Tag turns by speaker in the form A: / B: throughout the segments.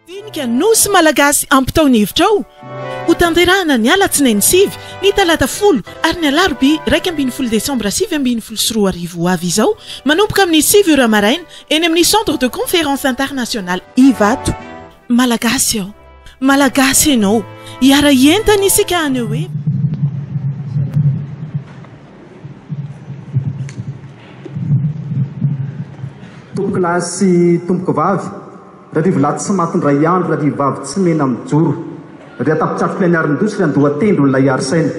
A: Dinika nosy malagasy ampitaony hevitra ao ho tanterahana ny alatsinainy sivy ny talata folo ary ny alarobia 2 desambra 2024 ho avy izao manomboka amin'ny 7h maraina eny amin'ny centre de conférence internationale Ivato. Malagasy ao, malagasy ianao, hiara entana isika aneo hoe
B: tompoko lahy sy tompoko vavy, raha rivo lahy tsy matondray andro, raha rivo vavy tsy mena mijoro, raha tapitsafika ilay niarin-dosy, raha andoha tendro ny lay arisaina.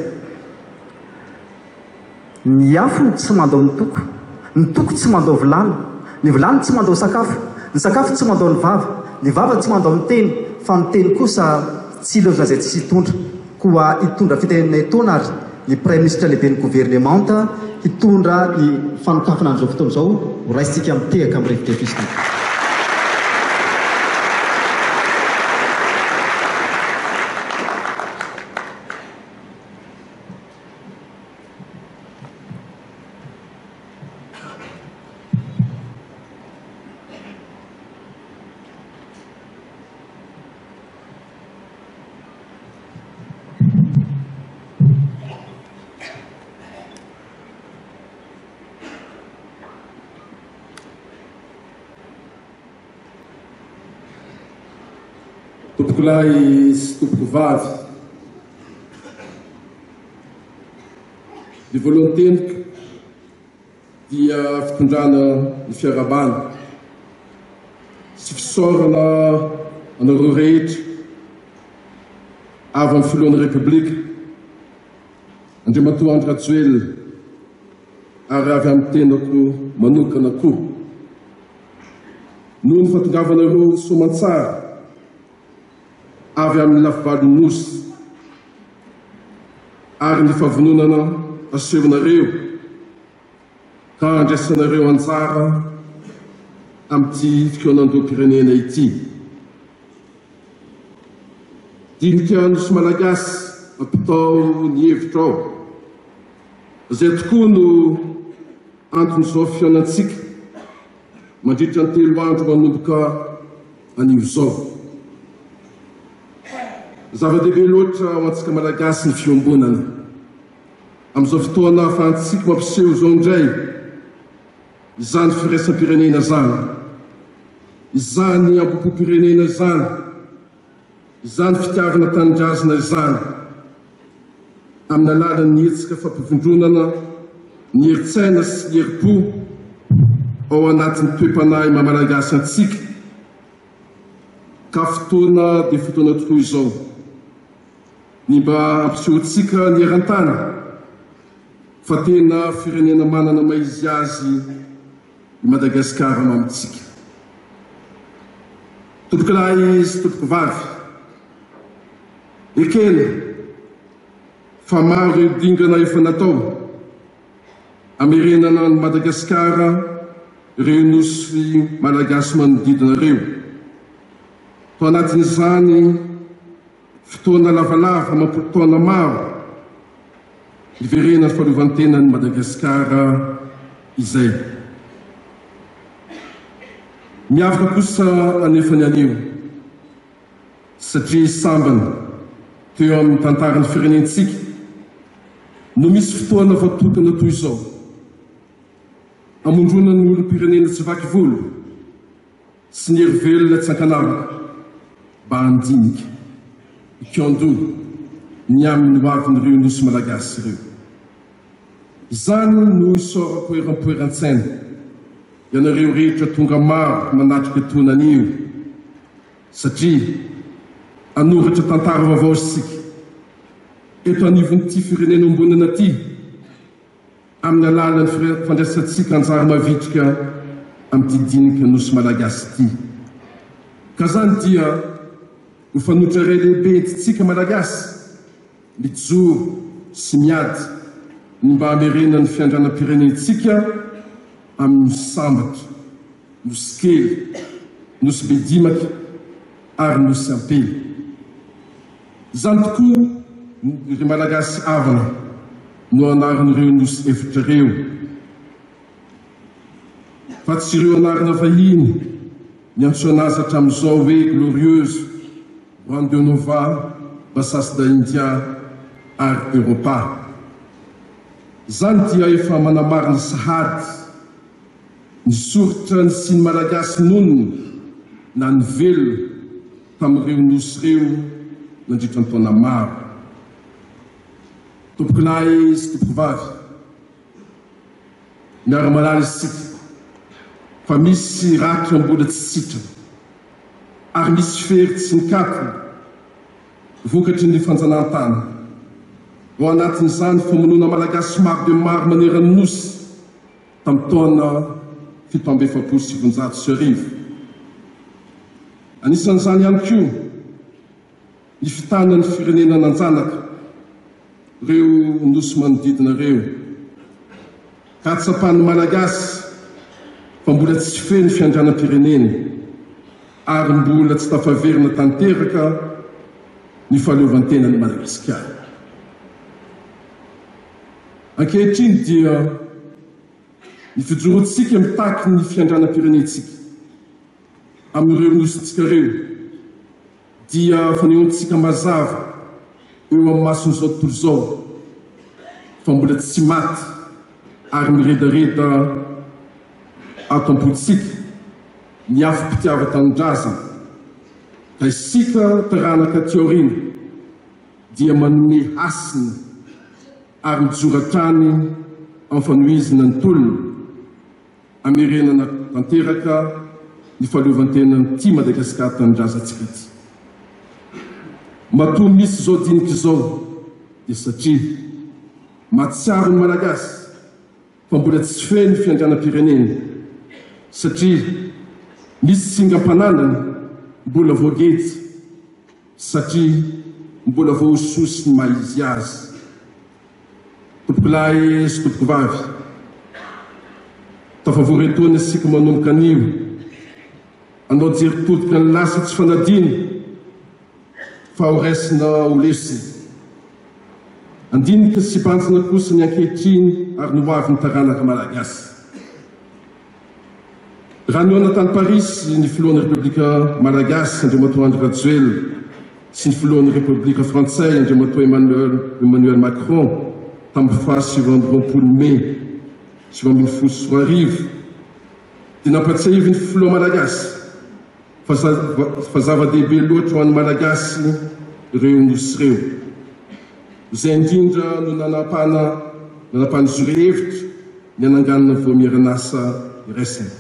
B: Ny afo tsy mandao ny toko tsy mandao vilany, ny vilany tsy mandao sakafo, ny sakafo tsy mandao ny vava tsy mandao ny teny, fa ny teny kosa tsy ilazona izay tsy hitondra. Koa hitondra fitenenana etoana ary ny prime ministre lehibe ny gouvernemanta hitondra ny fanokafana an'izao fotoana izao ho raisitsika mitehaka amin'ny revi-defisika.
C: Tompoko lahy sy tompoko vavy, ny voalohany teniko dia fitondrana ny fiarabana sy fisaorana anareo rehetra avy amin'ny filohan'ny repoblika Andriamatoa Andry Rajoelina ary avy amin'ny tenako manokana koa noho ny fahatongavanareo soamantsara avy amin'ny lafivalon'ny nosy ary ny fahavononana asehonareo ka andraisanareo anjara amin'ity fikoanan-doam-pirenena ity. Dinika nosy malagasy ampitao ny hevitra ao, izay tokoa no anton'izao fihaonantsika mandritra ny 3 andro manomboka anio izao. Zava-dehibe loatra ho antsika malagasy ny fiombonana. Amin'izao fotoana ahafahantsika mampiseho izao indray izany firaisam-pirenena izany, izany ambopom-pirenena izany, izany fitiavana tanindrazana izany, amin'ny alalan'ny hetsika fampivondronana ny heritsaina sy ny herim-po ao anatin'ny toe-panahy maha-malagasy antsika. Ka fotoana dia fotoana tokoa izao ny mba ampisehoantsika ny eran-tany fa tena firenena manana maizy azy i Madagasikara mamintsika. Tompoko lahy sy tompoko vavy, ekena fa maro ireo dingana efa natao hamerenana ny Madagasikara ireo nosy malagasy manodidinareo. Tao anatin'izany fotoana lavalava mampolotona maro hiverenany fahaleovantenan'ny Madagasikara izay. Miavaka kosa anefany anio satria sambany teo amin'ny tantaran'ny firenentsika no misy fotoana voatokana toy izao hamondrona ny olom-pirenena tsy vaky volo sy ny herivelona tsy ankanavaka mba handinika ikando ny amin'ny hoavin'ireo nosy malagasy ireo. Izany no isaorako eram-poeran-tsaina ianareo rehetra tonga maro manatrika tonan'io satria anoratra tantara vaovao isika eto anivon'ity firenena ombonana ity amin'ny alalan'ny fandraisantsika anjara mavitrika amin'ity dinika nosy malagasy ity. Ka zany dia ho fanotra iray lehibe entitsika malagasy mijoro sy miady ny mba hamerena ny fiandranam-pirenentsika amin'ny sambatra, nosy kely, nosy bedimaka ary nosy ampely. Izany tokoa ry malagasy avana no anarin'ireo nosy efitrareo fa tsy ireo anarina vahiny miantso anazy hatramin'izao hoe glorieuse Royaume Nova basasy da India ary Europa. Zany dia efa manamarina sahady ny soritra ny siny malagasy nonony na ny velona tamin'ireo nosy reo nandritra ny taona maro. Tompokinay sy tompokovavy, miara-malala isika fa misy ratra mbola tsy sitrana ary misy fery tsy nikatona vokatry ny fanjanahantany. Ao anatin'izany famonoana malagasy maro dia maro manerany nosy tamin'ny taona 1770. Anisan'izany ihany koa ny fitanany firenena nanjanaka reo nosy manodidina reo. Katsapan'ny malagasy fa mbola tsy feno fiandrianam-pirenena ary mbola tsy tafaverina tanteraka ny fahaleovantenany Madagasikara. Ankehitriny dia ny fijorontsika mitaky ny fiandrianam-pirenentsika amin'ireo nositsika reo dia fanehoantsika mazava eo amin'ny mason'izao tontolo izao fa mbola tsy maty ary miredareda ato am-politsika ny afim-pitiava-tanindrazana ka isika taranaka teorina dia manome hasina ary mijoratrany amin'ny fanohizana ny tolona amerenana tanteraka ny fahaleovantenany ty Madagasikara tanindrazantsika ty. Matoa misy izao dinika izao dia satria mahatsiaro ny malagasy fa mbola tsy feno fiandrianam-pirenena, satria misy singam-pananany mbola voagety, satria mbola voasosy ny mahizy azy. Tompokolahy sy tompokovavy, tafavoretona isika manomboka anio anao jery todika ny lasa tsy fanadiny fa ho raisina ho lesina. Andinika sy bantsina kosa ny ankehitriny ary ny hoavy ny taranaka malagasy. Raha ny ao tany Paris ny filohan'ny Repoblika Malagasy Andriamatoa Andry Rajoelina sy ny filohan'ny Repoblika Frantsay Andriamatoa Emmanuel Macron tamin'ny faha 7 Mai 2024 dia nampatsiahivy ny filoha Malagasy fa zava-dehibe loatra ho an'ny Malagasy ireo nosy reo. Izay indrindra no nanapahany zoro-hevitra ny ananganana voamiaran'asa iraisana.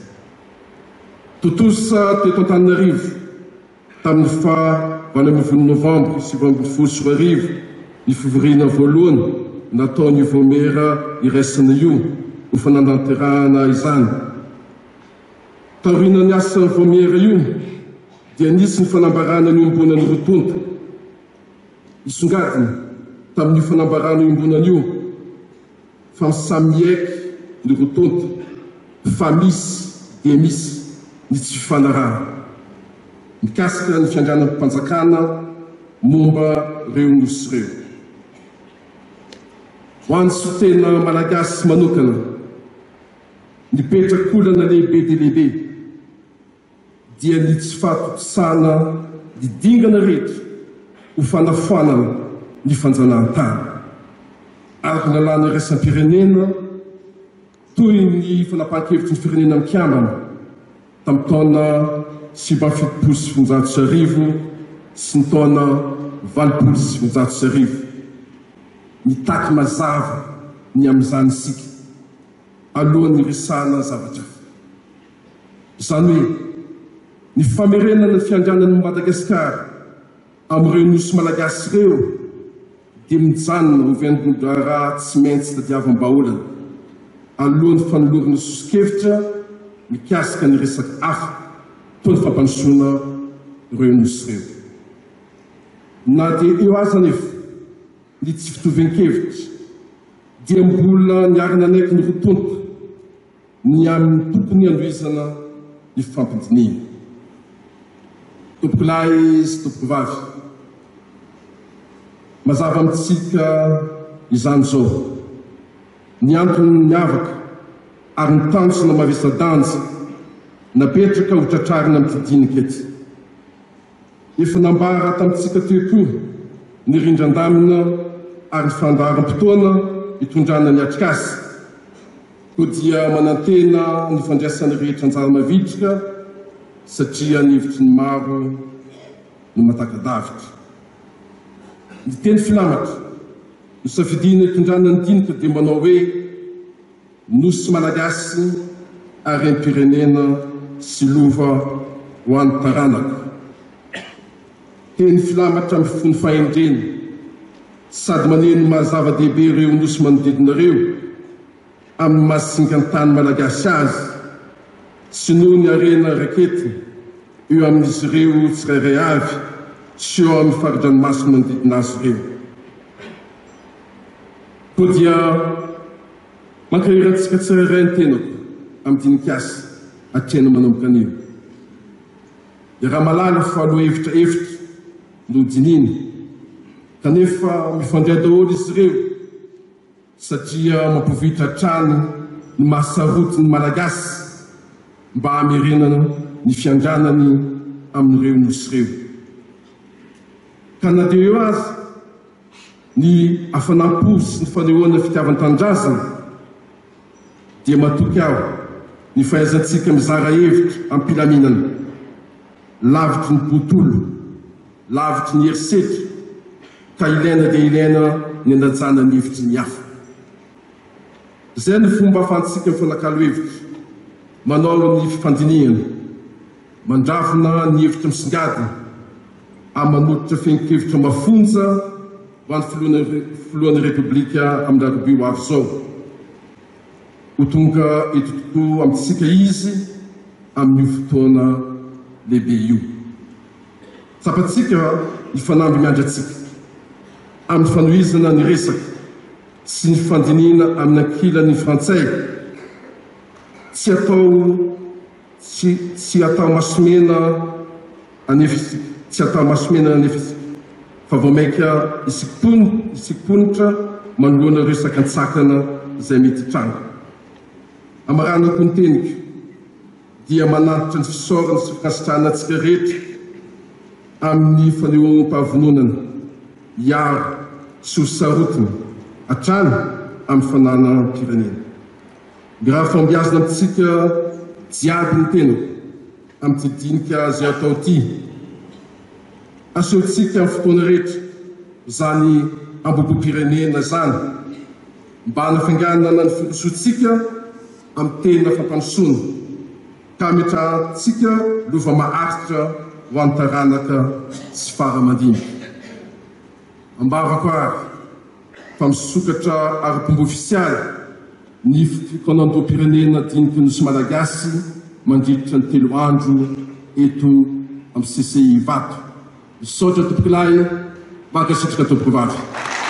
C: Totosa teto Antananarivo tamin'ny faha 20 Novambra 2024 ny fivoriana voalohany nataony voamera iraisana io ho fanantanterahana izany. Taoriana ny asa voamera io dia nisy ny fanambarana ny ombonany rotonta. Isongadina tamin'ny fanambarana ny ombonany io fa misamieky ny rotonta fa misy dia misy ny tsy fifanarahana mikasika ny fiandrianan'ny mpanjakana momba reo nosy reo. Ho an'ny sotena malagasy manokana nipetrakolana lehibe dia lehibe dia ny tsy fahatotsana didingana rehetra ho fanafoanana ny fanjanahantany ary lalàna iraisam-pirenena toy ny fanapahan-kevitry ny firenena mikambana tamin'ny taona 770 sy ny taona 870 nitaky mazava ny amin'izany isika alohan'ny resana zavatra hafa. Izany hoe ny famerenana ny fiandrianan'ny Madagasikara amin'ireo nosy malagasy ireo dia mijanona ho vian'olon-draharaha tsy maintsy tadiavam-baolana alohan'ny fanolorana sosokevitra mikasika ny resaka hafa toy ny fampandrosoana ireo nosy ireo. Na dia eo aza nefa ny tsy fitovian-kevitra dia mbola niarina anaiky ny rotonta ny amin'ny tompony andohizana ny fifampidiniana. Tompokolahy sy tompokovavy, mazava amintsika izany izao ny antony miavaka ary ny tanjona mavesa-danja napetraka ho tratrarina amin'ity dinika ety. Efa nambara tamintsika teo koa ny rindran-damina ary fandaharam-potoana hitondrana ny atrikasy, koa dia manantena ny fandraisany rehetra anjara mavitrika satria ny hevitry ny maro no matakadavitra. Ny teny filamatra no safidina hitondrana ny dinika dia manao hoe nosy malagasy ary ny pirenena sy lova ho an'ny taranaka. Teny filamatra amin'ny fony fahendreny sady maneno mahazava-dehibe ireo nosy manodidinareo amin'ny mahasinga ny tany malagasy azy sy noho ny arena rakety eo amin'izy ireo tsirairay avy sy eo amin'ny faridranomasina manodidina azy ireo. Koa dia mankahiratsika tsirairay ny tenako amin'ny dinikasy hatrena manomboka anio. Dia raha malala fa aloha hevitra no dininy, kanefa mifandray daholo izy ireo satria mampovitra trano ny mahasarotiny malagasy mba hamerenana ny fiandranany amin'ireo nosy ireo. Ka na dia eo azy ny hafanampo sy ny fanehoana fitiavan-tanindrazana dia matoky aho ny fahaizantsika mizara hevitra amin'ny mpilaminana, lavitry ny botolo, lavitry ny herisetra, ka ilaina dia ilaina ny andajana ny hevitry ny hafa. Izay ny fomba ahafahantsika mifanakalo hevitra, manao ny fifandinihana, mandrafina ny hevitra misingadina, amanolotra fenkevitra mafonja ho an'ny filohan'ny repoblika amin'ny rakoby ho avy izao. Ho tonga eto tokoa amintsika izy amin'io fotoana lehibe io. Tsapatsika ny fanamby miandratsika amin'ny fanohizana ny resaka sy ny fandinihana amin'ny ankilan'ny frantsay, tsy atao masomena anefisika, tsy atao masomena anefisika, fa vao maika isikponitra manoloana resaka antsakana izay mety trano. Amaranako ny teniko dia manantitra ny fisaorana sy fikasitrahana antsika rehetra amin'ny fanehoam-pahavononana hiaro sy ho sarotiny hatrany amin'ny fanana pirenena. Ny raha fambiazana amintsika jiaby ny tenako amin'ny dinika izay atao ity, asehotsika amin'ny fotoana rehetra izany ambobo-pirenena zany mba hanafainganana ny firosotsika amin'ny tena fampanosoana, ka metrahantsika lova maharitra ho an'ny taranaka sy fara-mandinika. Ambavako ary fa misokatra ara-pomba ofisialy ny fikanandro-pirenena dinika nosy malagasy mandritra ny 3 andro eto amin'ny CCI Vato. Misaotra tompokilahy, mankasitraka tompoko vavy.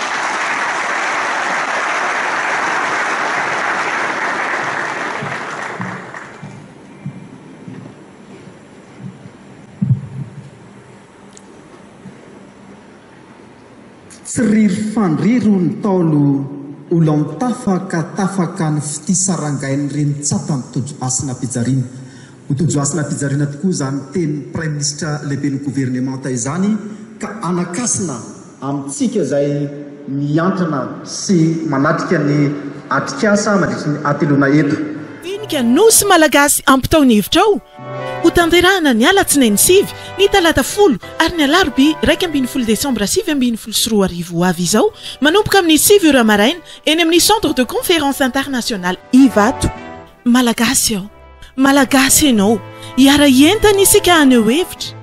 B: Tsy riry fandriro ny taolo olo mitafaka tafaka ny fitisarangainy reny tsapany tojo asina pijariana. Ho tojo asina pijariana tokoa izany teny Prime Ministre lehibe ny gouvernementa izany, ka anakasina amintsika izay miantrana sy manatrika ny atrikasa mandritra ny atelona eto.
A: Dinika nosy malagasy ampitaony hevitra ao ho tanterahana ny alatsinainy 9 ny talata 10 ary ny alarobia 1 Desambra 2024 ho avy izao, manomboka amin'ny 9 maraina eny amin'ny Centre de Conférence Internationale Ivato. Malagasy ao, malagasy ianao, hiara-entana isika aneo hevitra.